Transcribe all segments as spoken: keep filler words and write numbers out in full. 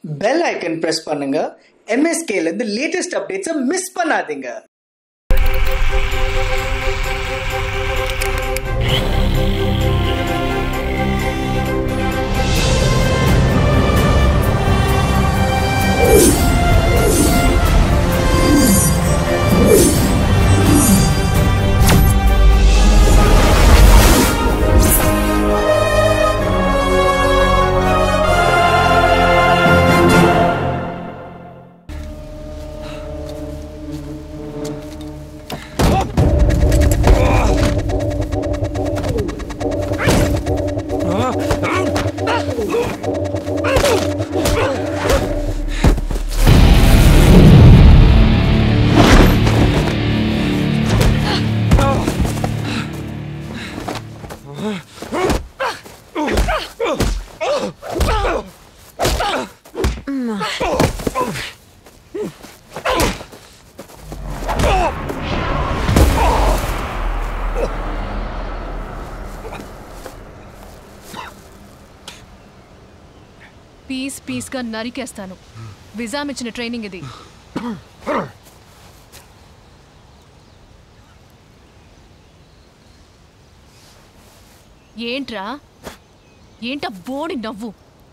Bell icon press பண்ணுங்க. M S K ல இருந்து லேட்டஸ்ட் அப்டேட்ஸை மிஸ் பண்ணாதீங்க. పీస్ పీస్గా నరికేస్తాను. విజాం ఇచ్చిన ట్రైనింగ్ ఇది. ఏంట్రా ఏంటా బోడి నవ్వు?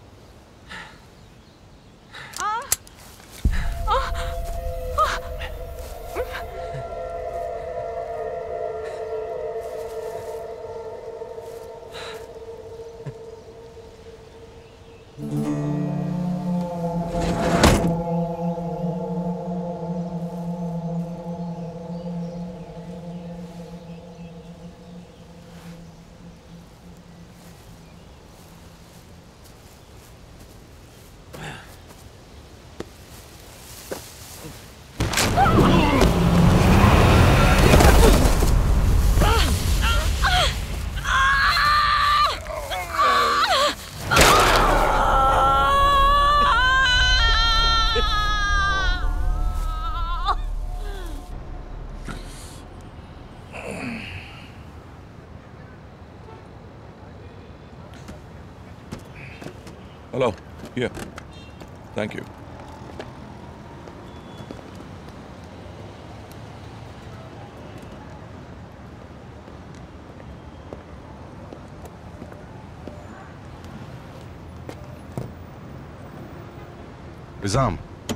Hello. Here. Thank you. Wisam.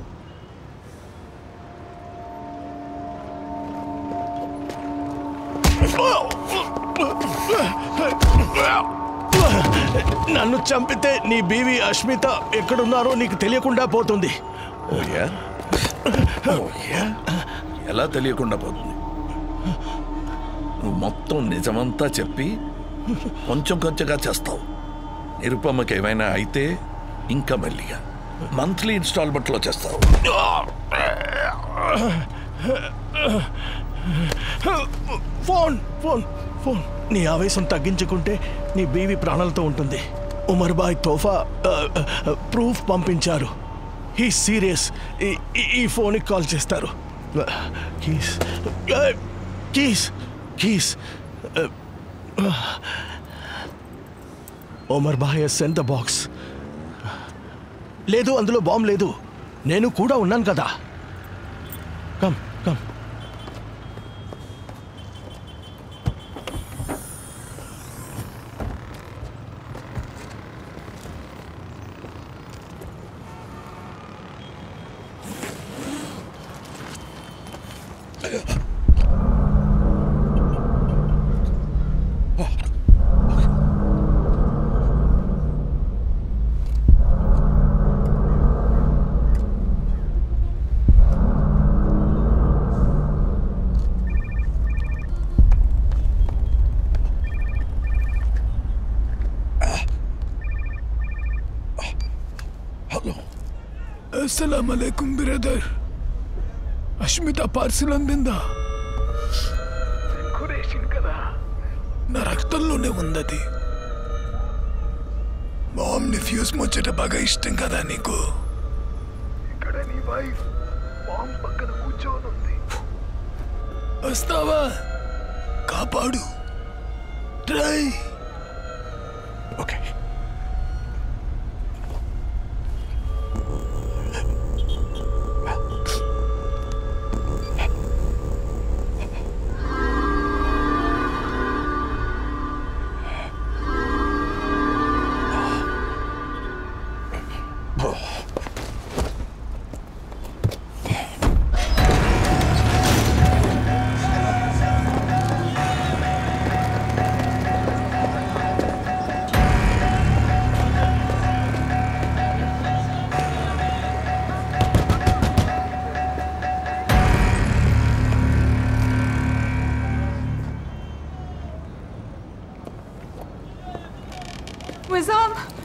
నన్ను చంపితే నీ బీవి అష్మిత ఎక్కడున్నారో నీకు తెలియకుండా పోతుంది. ఓయా ఓయా ఎలా తెలియకుండా పోతుంది? నువ్వు మొత్తం నిజమంతా చెప్పి కొంచెం కొంచెంగా చేస్తావు. నిరుపమ్మకి ఏమైనా అయితే ఇంకా మెల్లిగా మంత్లీ ఇన్స్టాల్మెంట్లో చేస్తావు. ఫోన్ ఫోన్ ఫోన్ నీ ఆవేశం తగ్గించుకుంటే నీ బీవి ప్రాణాలతో ఉంటుంది. ఉమర్ బాయ్ తోఫా ప్రూఫ్ పంపించారు. He serious. ఈ ఫోన్కి కాల్ చేస్తారు. కీస్ కీస్ కీస్ ఉమర్ బాయ్ సెండ్ ద బాక్స్. లేదు, అందులో బాంబ్ లేదు. నేను కూడా ఉన్నాను కదా. Come come. अस्सलाम अलैकुम ब्रदर. अश्मिता पार्सिल अंदिंदा? खुरेशिन కదా. నా రక్తంలోనే ఉందది. మామ్ని ఫ్యూజ్ ముచ్చట బాగా ఇష్టం కదా నీకు. ఇక్కడ నీ వైఫ్ మామ్ పక్కన కూర్చొని ఉంది. వస్తావా? కాపాడు. ట్రై. ఓకే. Wisam!